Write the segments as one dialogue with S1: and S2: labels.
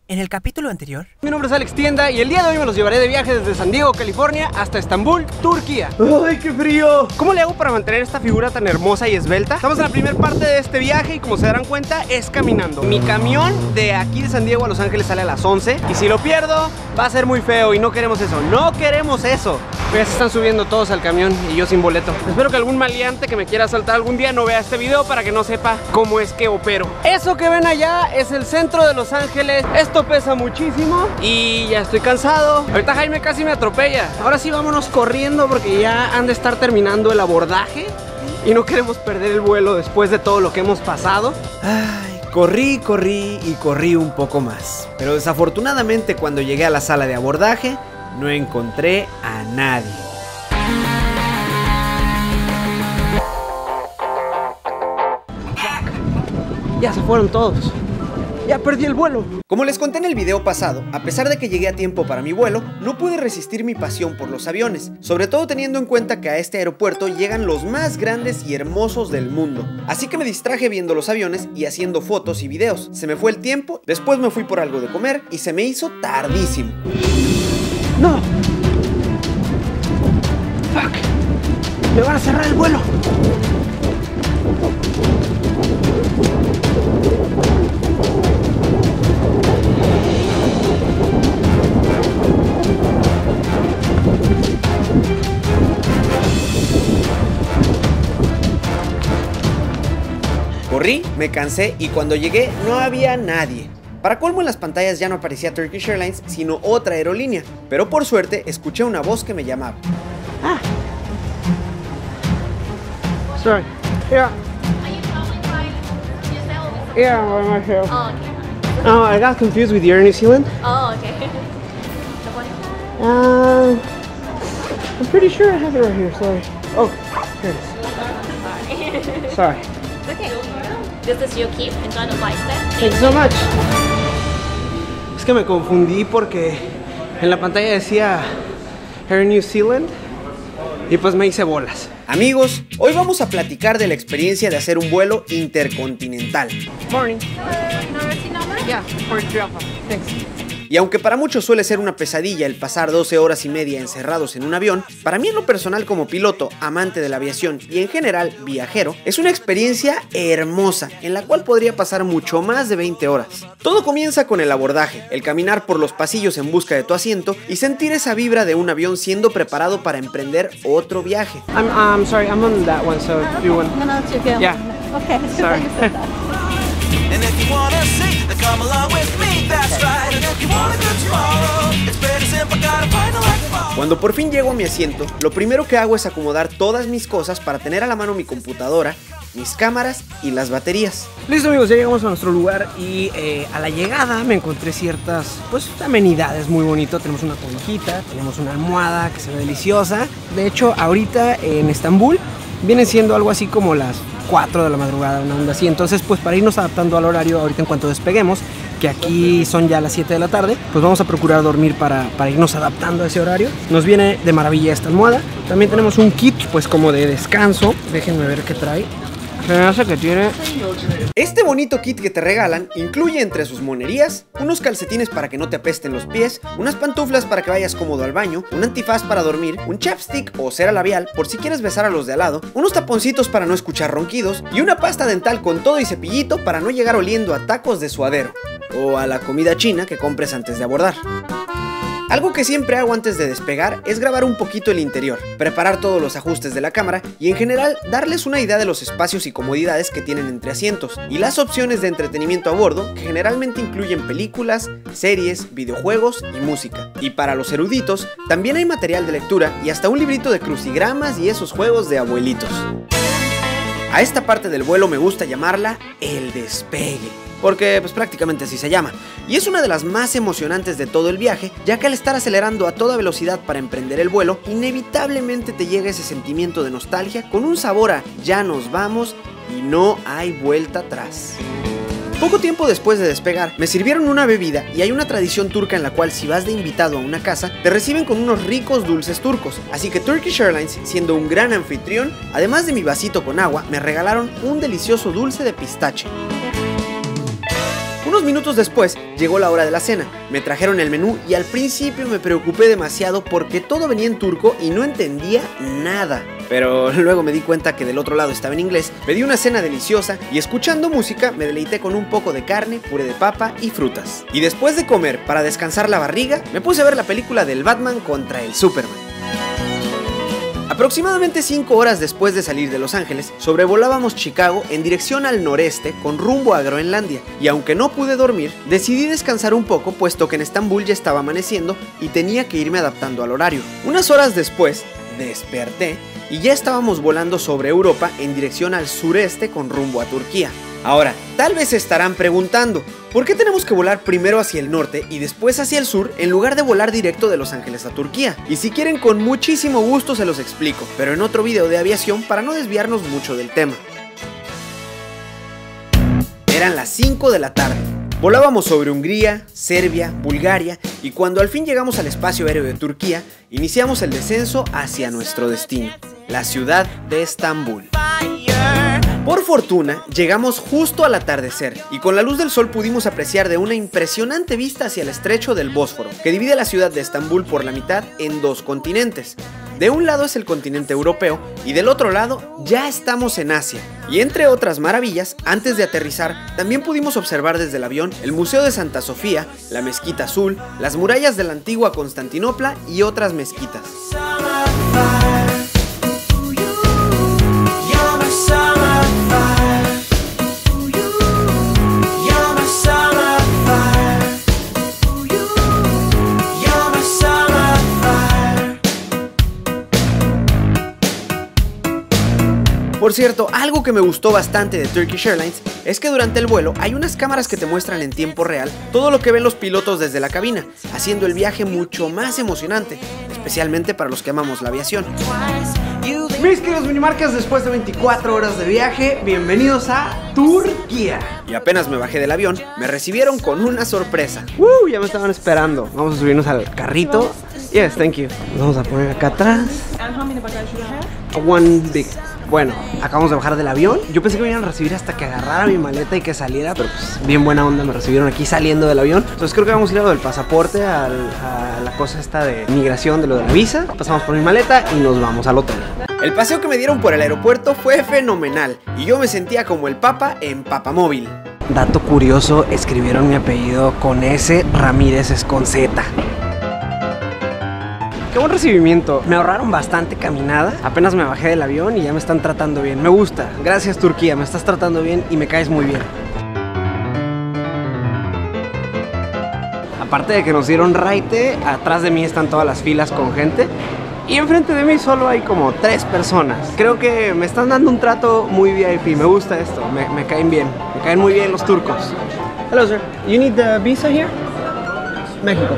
S1: En el capítulo anterior...
S2: Mi nombre es Alex Tienda y el día de hoy me los llevaré de viaje desde San Diego, California hasta Estambul, Turquía. ¡Ay, qué frío! ¿Cómo le hago para mantener esta figura tan hermosa y esbelta? Estamos en la primera parte de este viaje y como se darán cuenta es caminando. Mi camión de aquí de San Diego a Los Ángeles sale a las 11 y si lo pierdo va a ser muy feo y no queremos eso, no queremos eso. Ya se están subiendo todos al camión y yo sin boleto. Espero que algún maleante que me quiera asaltar algún día no vea este video para que no sepa cómo es que opero. Eso que ven allá es el centro de Los Ángeles. Esto pesa muchísimo y ya estoy cansado. Ahorita Jaime casi me atropella. Ahora sí vámonos corriendo porque ya han de estar terminando el abordaje y no queremos perder el vuelo después de todo lo que hemos pasado.
S3: Ay, corrí un poco más. Pero desafortunadamente cuando llegué a la sala de abordaje no encontré a nadie.
S2: Ya se fueron todos. Ya perdí el vuelo.
S3: Como les conté en el video pasado, a pesar de que llegué a tiempo para mi vuelo, no pude resistir mi pasión por los aviones, sobre todo teniendo en cuenta que a este aeropuerto llegan los más grandes y hermosos del mundo. Así que me distraje viendo los aviones y haciendo fotos y videos. Se me fue el tiempo, después me fui por algo de comer y se me hizo tardísimo.
S2: ¡No! ¡Fuck! ¡Me van a cerrar el vuelo!
S3: Corrí, me cansé y cuando llegué no había nadie. Para colmo en las pantallas ya no aparecía Turkish Airlines sino otra aerolínea, pero por suerte escuché una voz que me llamaba.
S2: Ah. Sorry. Yeah.
S4: Are you traveling by yourself?
S2: Yeah, by myself.
S4: Oh, okay.
S2: Oh, I got confused with Air New Zealand.
S4: Oh, okay. The one?
S2: I'm pretty sure I have it right here, sorry. Oh, here it is. Sorry.
S4: It's okay. This is your keep. Enjoy the flight then.
S2: Thank you so much. Es que me confundí porque en la pantalla decía Air New Zealand y pues me hice bolas.
S3: Amigos, hoy vamos a platicar de la experiencia de hacer un vuelo intercontinental.
S2: Morning.
S4: University number?
S2: Yeah, 43 Alpha. Thanks.
S3: Y aunque para muchos suele ser una pesadilla el pasar 12 horas y media encerrados en un avión, para mí en lo personal como piloto, amante de la aviación y en general viajero, es una experiencia hermosa en la cual podría pasar mucho más de 20 horas. Todo comienza con el abordaje, el caminar por los pasillos en busca de tu asiento y sentir esa vibra de un avión siendo preparado para emprender otro viaje.
S2: I'm sorry, I'm on that one, so if you want.
S4: No, it's okay.
S2: Yeah.
S4: Okay.
S2: Sorry.
S5: And if you wanna see, then come along with me, that's right. And if you want a good tomorrow, it's pretty simple, gotta find a light tomorrow.
S3: Cuando por fin llego a mi asiento, lo primero que hago es acomodar todas mis cosas para tener a la mano mi computadora, mis cámaras y las baterías.
S2: Listo amigos, ya llegamos a nuestro lugar y a la llegada me encontré ciertas amenidades muy bonito. Tenemos una cobijita, tenemos una almohada que se ve deliciosa. De hecho ahorita en Estambul viene siendo algo así como las 4 de la madrugada, una onda así. Entonces pues para irnos adaptando al horario ahorita en cuanto despeguemos, que aquí son ya las 7 de la tarde, pues vamos a procurar dormir para irnos adaptando a ese horario. Nos viene de maravilla esta almohada. También tenemos un kit pues como de descanso. Déjenme ver qué trae. Se me hace que tiene...
S3: Este bonito kit que te regalan incluye entre sus monerías, unos calcetines para que no te apesten los pies, unas pantuflas para que vayas cómodo al baño, un antifaz para dormir, un chapstick o cera labial por si quieres besar a los de al lado, unos taponcitos para no escuchar ronquidos y una pasta dental con todo y cepillito para no llegar oliendo a tacos de suadero o a la comida china que compres antes de abordar. Algo que siempre hago antes de despegar es grabar un poquito el interior, preparar todos los ajustes de la cámara y en general darles una idea de los espacios y comodidades que tienen entre asientos y las opciones de entretenimiento a bordo que generalmente incluyen películas, series, videojuegos y música. Y para los eruditos también hay material de lectura y hasta un librito de crucigramas y esos juegos de abuelitos. A esta parte del vuelo me gusta llamarla el despegue, porque pues prácticamente así se llama, y es una de las más emocionantes de todo el viaje, ya que al estar acelerando a toda velocidad para emprender el vuelo, inevitablemente te llega ese sentimiento de nostalgia con un sabor a ya nos vamos y no hay vuelta atrás. Poco tiempo después de despegar, me sirvieron una bebida y hay una tradición turca en la cual si vas de invitado a una casa, te reciben con unos ricos dulces turcos. Así que Turkish Airlines, siendo un gran anfitrión, además de mi vasito con agua, me regalaron un delicioso dulce de pistache. Unos minutos después llegó la hora de la cena, me trajeron el menú y al principio me preocupé demasiado porque todo venía en turco y no entendía nada. Pero luego me di cuenta que del otro lado estaba en inglés, pedí una cena deliciosa y escuchando música me deleité con un poco de carne, puré de papa y frutas. Y después de comer, para descansar la barriga, me puse a ver la película del Batman contra el Superman. Aproximadamente 5 horas después de salir de Los Ángeles, sobrevolábamos Chicago en dirección al noreste con rumbo a Groenlandia, y aunque no pude dormir, decidí descansar un poco puesto que en Estambul ya estaba amaneciendo y tenía que irme adaptando al horario. Unas horas después, desperté y ya estábamos volando sobre Europa en dirección al sureste con rumbo a Turquía. Ahora, tal vez se estarán preguntando, ¿por qué tenemos que volar primero hacia el norte y después hacia el sur en lugar de volar directo de Los Ángeles a Turquía? Y si quieren, con muchísimo gusto se los explico, pero en otro video de aviación para no desviarnos mucho del tema. Eran las 5 de la tarde. Volábamos sobre Hungría, Serbia, Bulgaria y cuando al fin llegamos al espacio aéreo de Turquía, iniciamos el descenso hacia nuestro destino, la ciudad de Estambul. Por fortuna, llegamos justo al atardecer y con la luz del sol pudimos apreciar de una impresionante vista hacia el estrecho del Bósforo, que divide la ciudad de Estambul por la mitad en 2 continentes. De un lado es el continente europeo y del otro lado ya estamos en Asia. Y entre otras maravillas, antes de aterrizar, también pudimos observar desde el avión el Museo de Santa Sofía, la Mezquita Azul, las murallas de la antigua Constantinopla y otras mezquitas. Por cierto, algo que me gustó bastante de Turkish Airlines es que durante el vuelo hay unas cámaras que te muestran en tiempo real todo lo que ven los pilotos desde la cabina, haciendo el viaje mucho más emocionante, especialmente para los que amamos la aviación.
S2: Mis queridos minimarcas, después de 24 horas de viaje, bienvenidos a Turquía.
S3: Y apenas me bajé del avión, me recibieron con una sorpresa.
S2: Ya me estaban esperando. Vamos a subirnos al carrito. Yes, thank you. Nos vamos a poner acá atrás. One big. Bueno, acabamos de bajar del avión. Yo pensé que me iban a recibir hasta que agarrara mi maleta y que saliera, pero pues bien buena onda, me recibieron aquí saliendo del avión. Entonces creo que vamos a ir a lo del pasaporte, a la cosa esta de migración, de lo de la visa. Pasamos por mi maleta y nos vamos al hotel.
S3: El paseo que me dieron por el aeropuerto fue fenomenal y yo me sentía como el Papa en Papamóvil.
S2: Dato curioso, escribieron mi apellido con S, Ramírez es con Z. Qué buen recibimiento, me ahorraron bastante caminada. Apenas me bajé del avión y ya me están tratando bien. Me gusta, gracias Turquía, me estás tratando bien y me caes muy bien. Aparte de que nos dieron raite, atrás de mí están todas las filas con gente y enfrente de mí solo hay como 3 personas. Creo que me están dando un trato muy VIP, me gusta esto, me caen bien, me caen muy bien los turcos. Hello sir, you need the visa here? México.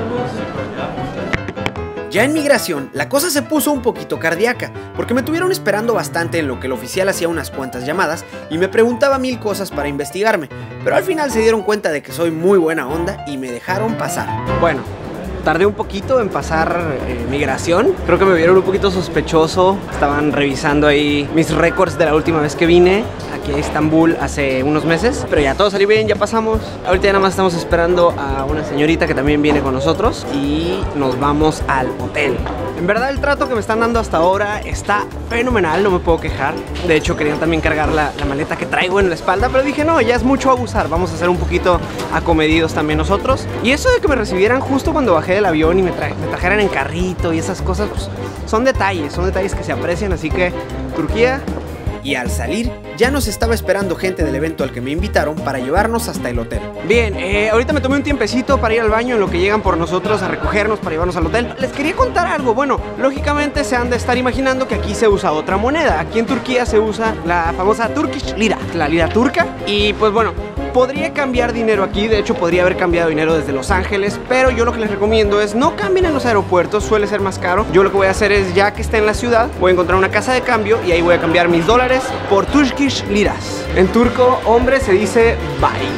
S3: Ya en migración, la cosa se puso un poquito cardíaca, porque me tuvieron esperando bastante en lo que el oficial hacía unas cuantas llamadas y me preguntaba 1000 cosas para investigarme, pero al final se dieron cuenta de que soy muy buena onda y me dejaron pasar.
S2: Bueno, tardé un poquito en pasar migración, creo que me vieron un poquito sospechoso, estaban revisando ahí mis récords de la última vez que vine aquí a Estambul hace unos meses, pero ya todo salió bien, ya pasamos. Ahorita ya nada más estamos esperando a una señorita que también viene con nosotros y nos vamos al hotel. En verdad el trato que me están dando hasta ahora está fenomenal, no me puedo quejar. De hecho querían también cargar la maleta que traigo en la espalda, pero dije no, ya es mucho abusar, vamos a ser un poquito acomedidos también nosotros. Y eso de que me recibieran justo cuando bajé del avión y me trajeran en carrito y esas cosas, pues son detalles que se aprecian, así que Turquía.
S3: Y al salir, ya nos estaba esperando gente del evento al que me invitaron para llevarnos hasta el hotel.
S2: Bien, ahorita me tomé un tiempecito para ir al baño en lo que llegan por nosotros a recogernos para llevarnos al hotel. Les quería contar algo, bueno, lógicamente se han de estar imaginando que aquí se usa otra moneda. Aquí en Turquía se usa la famosa Turkish Lira, la lira turca. Y pues bueno, podría cambiar dinero aquí, de hecho podría haber cambiado dinero desde Los Ángeles, pero yo lo que les recomiendo es no cambien en los aeropuertos, suele ser más caro. Yo lo que voy a hacer es, ya que esté en la ciudad, voy a encontrar una casa de cambio y ahí voy a cambiar mis dólares por Turkish liras. En turco, hombre se dice bye.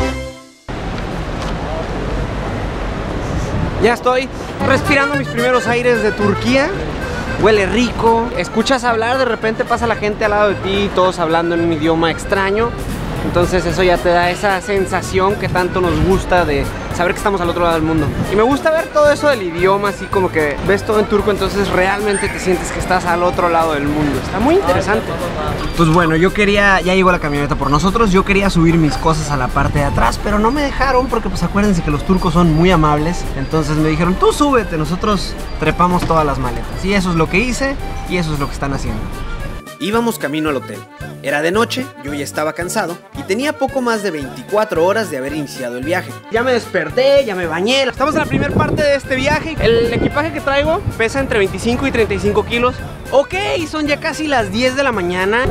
S2: Ya estoy respirando mis primeros aires de Turquía. Huele rico, escuchas hablar, de repente pasa la gente al lado de ti, todos hablando en un idioma extraño. Entonces eso ya te da esa sensación que tanto nos gusta de saber que estamos al otro lado del mundo. Y me gusta ver todo eso del idioma, así como que ves todo en turco, entonces realmente te sientes que estás al otro lado del mundo. Está muy interesante. Pues bueno, ya llegó la camioneta por nosotros. Yo quería subir mis cosas a la parte de atrás, pero no me dejaron porque pues acuérdense que los turcos son muy amables. Entonces me dijeron, tú súbete, nosotros trepamos todas las maletas. Y eso es lo que hice y eso es lo que están haciendo.
S3: Íbamos camino al hotel. Era de noche, yo ya estaba cansado y tenía poco más de 24 horas de haber iniciado el viaje.
S2: Ya me desperté, ya me bañé. Estamos en la primera parte de este viaje. El equipaje que traigo pesa entre 25 y 35 kilos. Ok, son ya casi las 10 de la mañana.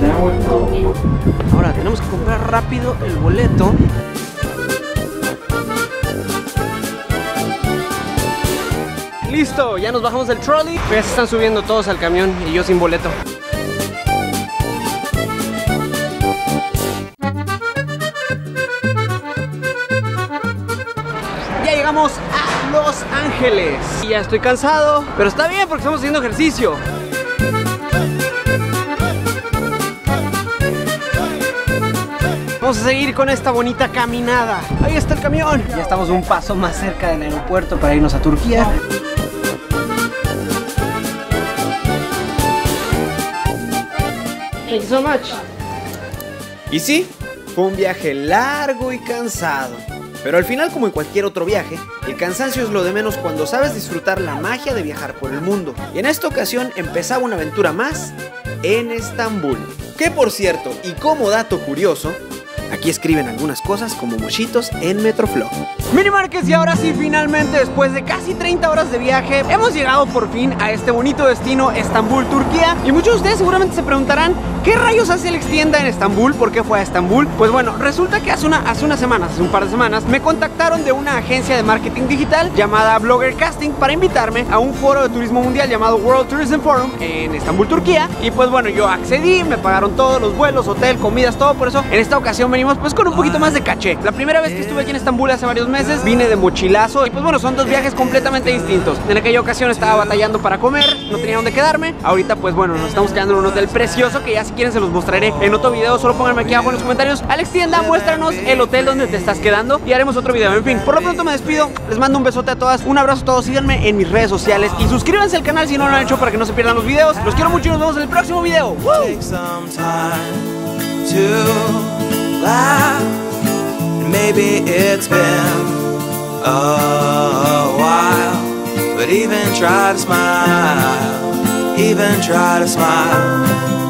S2: Ahora tenemos que comprar rápido el boleto. Listo, ya nos bajamos del trolley. Ya se están subiendo todos al camión y yo sin boleto. Llegamos a Los Ángeles y ya estoy cansado, pero está bien porque estamos haciendo ejercicio. Vamos a seguir con esta bonita caminada. Ahí está el camión. Ya estamos un paso más cerca del aeropuerto para irnos a Turquía. Thank you so much.
S3: Y sí, fue un viaje largo y cansado. Pero al final, como en cualquier otro viaje, el cansancio es lo de menos cuando sabes disfrutar la magia de viajar por el mundo. Y en esta ocasión empezaba una aventura más en Estambul. Que por cierto, y como dato curioso, aquí escriben algunas cosas como mochitos en Metroflog.
S2: Mini Márquez, y ahora sí, finalmente, después de casi 30 horas de viaje, hemos llegado por fin a este bonito destino, Estambul, Turquía. Y muchos de ustedes seguramente se preguntarán, ¿qué rayos hace Alex Tienda en Estambul? ¿Por qué fue a Estambul? Pues bueno, resulta que hace un par de semanas, me contactaron de una agencia de marketing digital llamada Blogger Casting para invitarme a un foro de turismo mundial llamado World Tourism Forum en Estambul, Turquía. Y pues bueno, yo accedí, me pagaron todos los vuelos, hotel, comidas, todo. Por eso en esta ocasión venimos pues con un poquito más de caché. La primera vez que estuve aquí en Estambul hace varios meses, vine de mochilazo y pues bueno, son dos viajes completamente distintos. En aquella ocasión estaba batallando para comer, no tenía dónde quedarme. Ahorita pues bueno, nos estamos quedando en un hotel precioso que ya si quieren se los mostraré en otro video. Solo pónganme aquí abajo en los comentarios, Alex Tienda, muéstranos el hotel donde te estás quedando y haremos otro video. En fin, por lo pronto me despido, les mando un besote a todas, un abrazo a todos, síganme en mis redes sociales y suscríbanse al canal si no lo han hecho para que no se pierdan los videos. Los quiero mucho y nos vemos en el próximo video.
S5: Maybe it's been a while, but even try to smile, even try to smile.